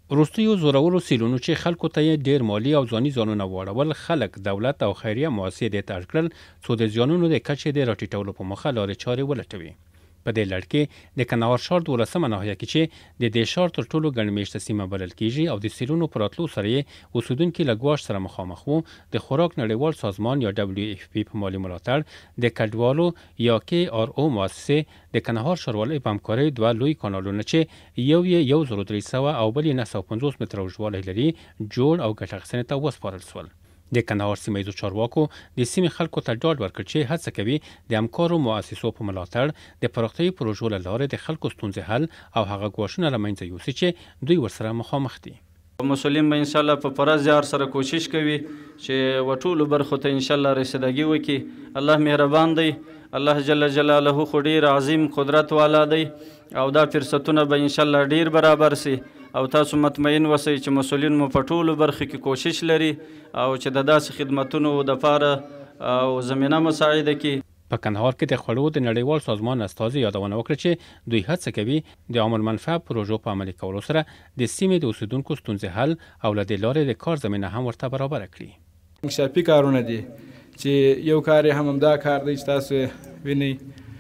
وروستیو زورورو سیلونو چې خلکو ته یې ډیر مالی او ځاني ځانونه واړول، خلک، دولت او خیریه مؤسسې دې ته اړ کړل څو د زیانونو د کچې د راټیټولو په موخه لارې چارې ولټوي. په دې لړ کې د کندهار ښار 12مه ناحیه کې چې د دې ښار تر ټولو ګڼ مېشته سیمه بلل کیږي او د سیلونو په راتلو سره یې اوسیدونکي له ګواښ سره مخامخ وو، د خوراک نړیوال سازمان یا WFP په مالي ملاتړ د کډوالو یا KRO مؤسسې د کندهار ښاروالۍ په همکارۍ دوه لوی کانالونه چې یو یې 1300 او بل یې 950 متره اوږدوالی لري جوړ او ګټه اخیستنې ته وسپارل شول. د کندهار سیمه ییزو چارواکو د سیمې خلکو ته ډاډ ورکړ چې هڅه کوي د همکارو مؤسسو په ملاتړ د پراختیايي پروژو له لارې د خلکو ستونزې حل او هغه ګواښونه له منځه یوسي چې دوی ورسره مخامخ دي. مسؤلین به انشاءالله په پوره زیار سره کوشش کوي چې وټولو برخو ته انشاءالله رسیدګي وکړي. الله مهربان دی، الله جل جلاله خو ډیر عظیم قدرت والا دی او دا فرصتونه به انشاءالله ډیر برابر سي او تاسو مطمئن وسئ چې مسؤلین مو په ټولو برخو کې کوشش لري او چې د داسې خدمتونو دپاره او زمینه مساعده کړي. په کندهار کې د خوړو د نړیوال سازمان استازي یادونه وکړه چې دوی هڅه کوي د عام المنفعه پروژو په عملي کولو سره د سیمې د اوسیدونکو ستونزې حل او له دې لارې د کار زمینه هم ورته برابره کړي. انکشافي کارونه دي چې یو کار یې هم همدا کار دی چې تاسو وینئ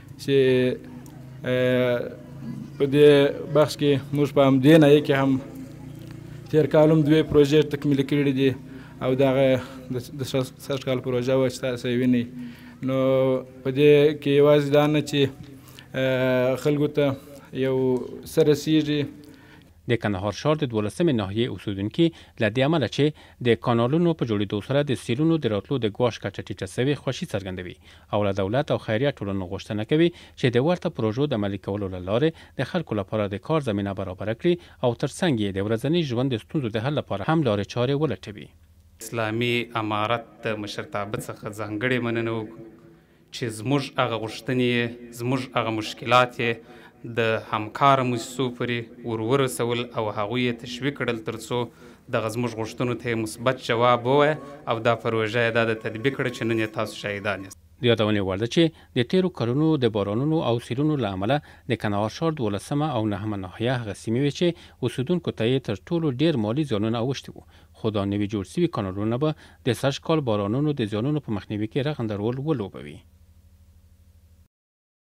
چې په دې بخش کې موږ په همدې ناحیه کې هم تېر کال هم 2 پروژې تکمیل کړي دي او دغه د سږ کال پروژه وه چې تاسو یې وینئ. نو په دې کې یوازې دا نه چې خلکو ته یو څه رسیږي. د کندهار ښار د 12مې ناحیې اوسیدونکي له دې امله چې د کانالونو په جوړېدو سره د سیلونو د راتلو د ګواښ کچه ټیټه سوې خوښي څرګندوي او له دولت او خیریه ټولنو غوښتنه کوي چې د ورته پروژو د عملي کولو له لارې د خلکو لپاره د کار زمینه برابره کړي او ترڅنګ یې د ورځني ژوند د ستونزو د حل لپاره هم لارې چارې ولټوي. اسلامي امارت د مشرتابه څخه ځانګړې مننه وکړو چې زموږ هغه غوښتنې زموږ هغه مشکلات یې د همکاره موسسو پورې ورسول او هغوی یې تشویق کړل تر څو دغه زموږ غوښتنو ته مثبت جواب ووایه او دا پروژه یې دا د تطبیق کړه چې نن یې تاسو شاهدان یاست. د یادونې وړ ده چې د تیرو کلونو د بارانونو او سیلونو له امله د کندهار ښار 12مه او 9مه ناحیه هغه سیمې وې چې اوسیدونکو ته یې تر ټولو ډیر مالي زیانونه اوښتي وو، خو دا نوي جوړ سوي کانالونه به د سږ کال بارانونو د زیانونو په مخنیوي کې رغنده رول ولوبوي.